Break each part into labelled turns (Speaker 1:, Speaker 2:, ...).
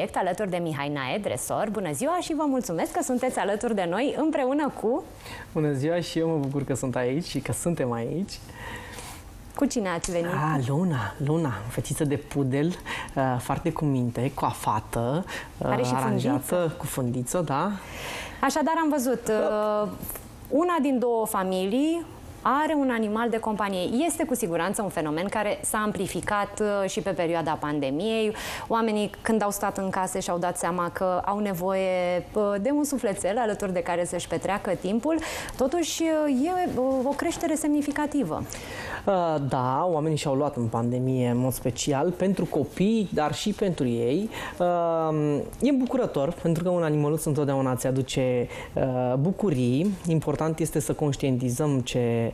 Speaker 1: alături de Mihai Nae, dresor. Bună ziua și vă mulțumesc că sunteți alături de noi împreună cu...
Speaker 2: Bună ziua și eu mă bucur că sunt aici și că suntem aici.
Speaker 1: Cu cine ați venit?
Speaker 2: Luna, fetiță de pudel, foarte cu minte, coafată, aranjată, cu fundiță, da.
Speaker 1: Așadar am văzut, una din două familii are un animal de companie. Este cu siguranță un fenomen care s-a amplificat și pe perioada pandemiei. Oamenii, când au stat în case, și-au dat seama că au nevoie de un sufletel alături de care să-și petreacă timpul. Totuși, e o creștere semnificativă.
Speaker 2: Da, oamenii și-au luat în pandemie, în mod special, pentru copii, dar și pentru ei. E bucurător, pentru că un animăluț întotdeauna ți aduce bucurii. Important este să conștientizăm ce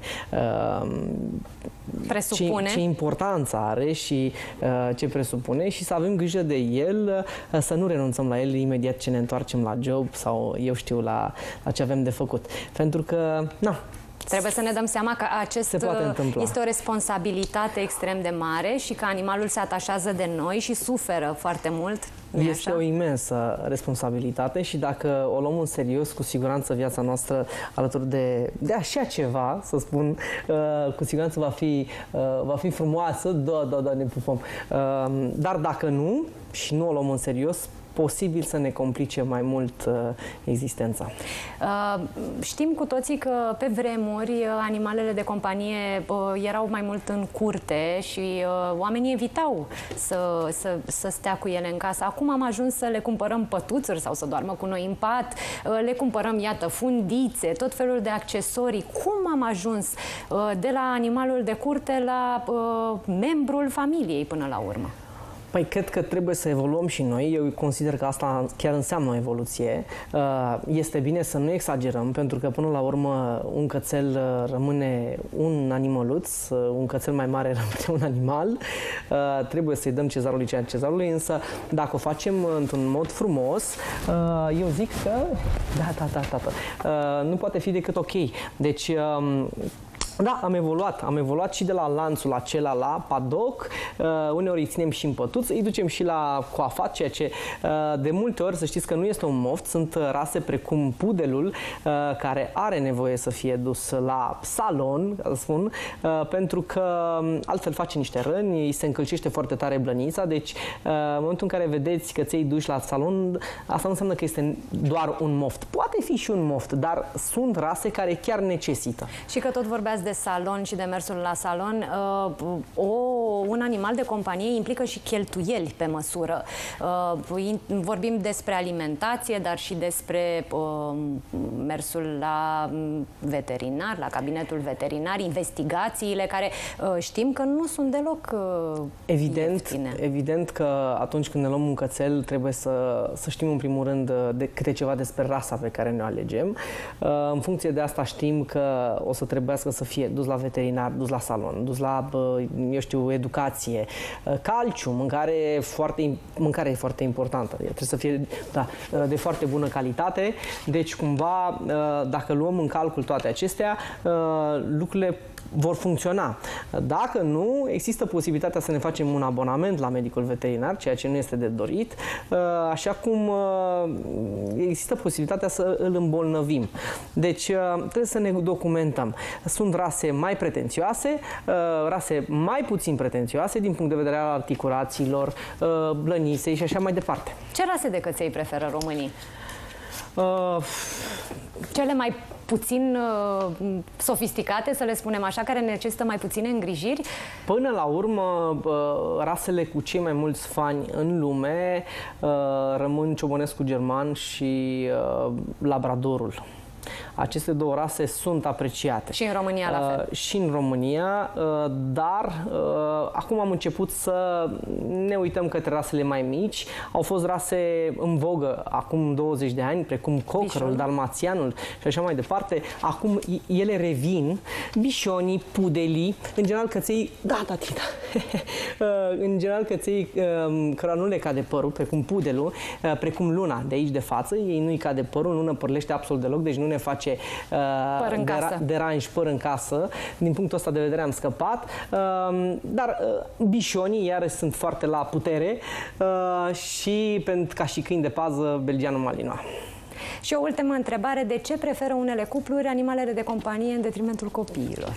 Speaker 2: importanță are și ce presupune și să avem grijă de el, să nu renunțăm la el imediat ce ne întoarcem la job sau eu știu la ce avem de făcut. Pentru că,
Speaker 1: trebuie să ne dăm seama că este o responsabilitate extrem de mare și că animalul se atașează de noi și suferă foarte mult.
Speaker 2: Este o imensă responsabilitate și dacă o luăm în serios, cu siguranță viața noastră alături de așa ceva, să spun, cu siguranță va fi frumoasă, da, ne pupăm. Dar dacă nu, și nu o luăm în serios, posibil să ne complice mai mult existența.
Speaker 1: Știm cu toții că pe vremuri animalele de companie erau mai mult în curte și oamenii evitau să stea cu ele în casă. Acum am ajuns să le cumpărăm pătuțuri sau să doarmă cu noi în pat, le cumpărăm, iată, fundițe, tot felul de accesorii. Cum am ajuns de la animalul de curte la membrul familiei până la urmă?
Speaker 2: Păi, cred că trebuie să evoluăm și noi. Eu consider că asta chiar înseamnă o evoluție. Este bine să nu exagerăm, pentru că până la urmă un cățel rămâne un animăluț, un cățel mai mare rămâne un animal. Trebuie să-i dăm cezarului ceea cezarului, însă dacă o facem într-un mod frumos, eu zic că nu poate fi decât ok. Deci, da, am evoluat și de la lanțul acela la padoc, uneori îi ținem și în pătuț, îi ducem și la coafat, ceea ce de multe ori, să știți că nu este un moft, sunt rase precum pudelul, care are nevoie să fie dus la salon, să spun, pentru că altfel face niște răni, îi se încălcește foarte tare blănița, deci în momentul în care vedeți că ți-ai duși la salon, asta nu înseamnă că este doar un moft. Poate fi și un moft, dar sunt rase care chiar necesită.
Speaker 1: Și că tot vorbeați de salon și de mersul la salon, un animal de companie implică și cheltuieli pe măsură. Vorbim despre alimentație, dar și despre mersul la veterinar, la cabinetul veterinar, investigațiile care știm că nu sunt deloc ieftine. Evident
Speaker 2: că atunci când ne luăm un cățel trebuie să știm în primul rând câte ceva despre rasa pe care ne alegem. În funcție de asta știm că o să trebuiască să fie dus la veterinar, dus la salon, dus la, eu știu, educație, calciu, mâncare e foarte importantă. Trebuie să fie de foarte bună calitate. Deci, cumva, dacă luăm în calcul toate acestea, lucrurile vor funcționa. Dacă nu, există posibilitatea să ne facem un abonament la medicul veterinar, ceea ce nu este de dorit, așa cum există posibilitatea să îl îmbolnăvim. Deci, trebuie să ne documentăm. Sunt rase mai pretențioase, rase mai puțin pretențioase din punct de vedere al articulațiilor, blănisei și așa mai departe.
Speaker 1: Ce rase de căței preferă românii? Cele mai puțin sofisticate, să le spunem așa, care necesită mai puține îngrijiri?
Speaker 2: Până la urmă, rasele cu cei mai mulți fani în lume rămân ciobănescul german și labradorul. Aceste două rase sunt apreciate.
Speaker 1: Și în România la fel.
Speaker 2: Și în România, dar acum am început să ne uităm către rasele mai mici. Au fost rase în vogă acum 20 de ani, precum Cockerel, Dalmațianul și așa mai departe. Acum ele revin. Bișonii, pudelii, în general căței, în general căței cărora nu le cade părul, precum pudelul, precum Luna de aici de față, ei nu-i cade părul, nu năpărlește absolut deloc, deci nu ne face zice,
Speaker 1: păr în casă.
Speaker 2: deranj, păr în casă. Din punctul ăsta de vedere am scăpat. Dar bișonii, iarăși, sunt foarte la putere și ca și câini de pază, belgianul malinois.
Speaker 1: Și o ultimă întrebare, de ce preferă unele cupluri animalele de companie în detrimentul copiilor?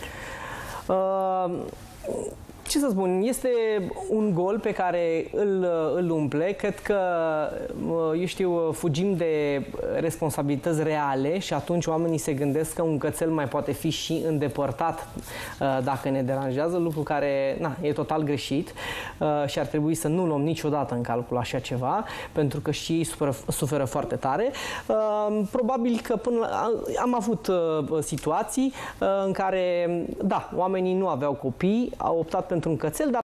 Speaker 2: Ce să spun, este un gol pe care îl umple. Cred că, eu știu, fugim de responsabilități reale și atunci oamenii se gândesc că un cățel mai poate fi și îndepărtat dacă ne deranjează, lucru care e total greșit și ar trebui să nu luăm niciodată în calcul așa ceva, pentru că și ei suferă foarte tare. Probabil că am avut situații în care, da, oamenii nu aveau copii, au optat pentru un cățel, dar